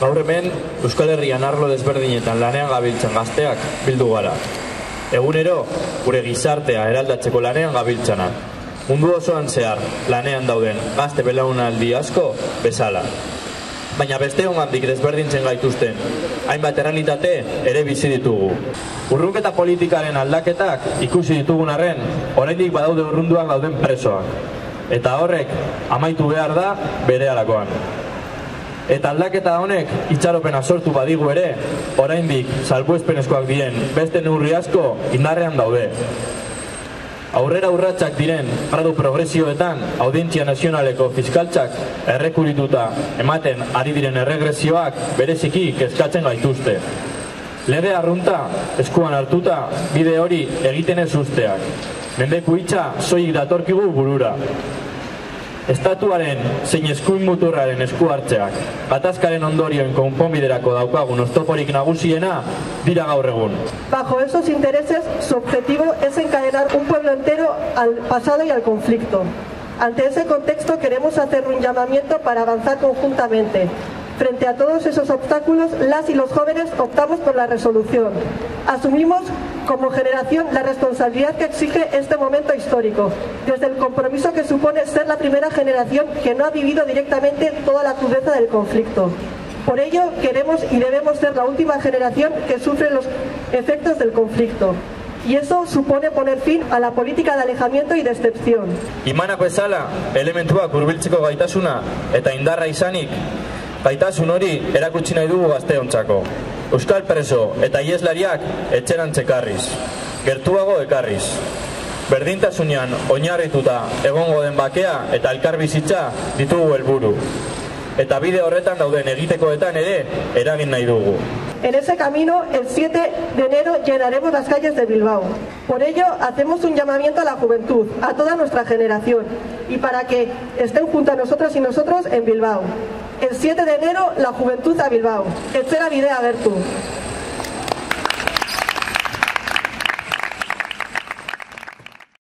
Gaur hemen, Euskal Herrian arlo desberdinetan lanean gabiltzan gazteak bildu gara. Egunero, gure gizartea eraldatzeko lanean gabiltzana. Mundu osoan zehar, lanean dauden gazte belaunaldi asko bezala. Baina beste hongandik desberdintzen gaituzten, hainbat errealitate ere bizi ditugu. Urrunketa politikaren aldaketak ikusi ditugun arren, oraindik badaude urrunduan dauden presoak. Eta horrek amaitu behar da berehalakoan. Eta aldaketa honek itxaropena sortu badigu ere, oraindik salbuespenezkoak diren beste neurri asko indarrean daude. Aurrera urratsak diren gradu progresioetan Audientzia Nazionaleko fiskaltzak errekurrituta ematen ari diren erregresioak bereziki kezkatzen gaituzte. Lege arrunta eskuan hartuta bide hori egiten ez usteak. Mendeku hitza soilik datorkigu burura. Estatuaren zein eskuin muturraren esku hartzeak, gatazkaren ondorioen konponbiderako daukagun oztoporik nagusiena dira gaur egun. Bajo esos intereses, su objetivo es encadenar un pueblo entero al pasado y al conflicto. Ante ese contexto queremos hacer un llamamiento para avanzar conjuntamente. Frente a todos esos obstáculos, las y los jóvenes optamos por la resolución. Asumimos como generación la responsabilidad que exige este momento histórico, desde el compromiso que supone ser la primera generación que no ha vivido directamente toda la crudeza del conflicto. Por ello, queremos y debemos ser la última generación que sufre los efectos del conflicto. Y eso supone poner fin a la política de alejamiento y de excepción. Imanako bezala, elementuak hurbiltzeko gaitasuna eta indarra izanik, gaitasun hori erakutsi nahi dugu gazteontzako. Euskal preso eta ieslariak etxerantz ekarriz, gertuago ekarriz. Berdintasunean oinarrituta egongo den bakea eta elkarbizitza ditugu helburu. Eta bide horretan dauden egitekoetan ere eragin nahi dugu. En ese camino, el 7 de enero llenaremos las calles de Bilbao. Por ello, hacemos un llamamiento a la juventud, a toda nuestra generación, y para que estén junto a nosotros y nosotros en Bilbao. El 7 de enero, la juventud a Bilbao. Etxera bidea agertu.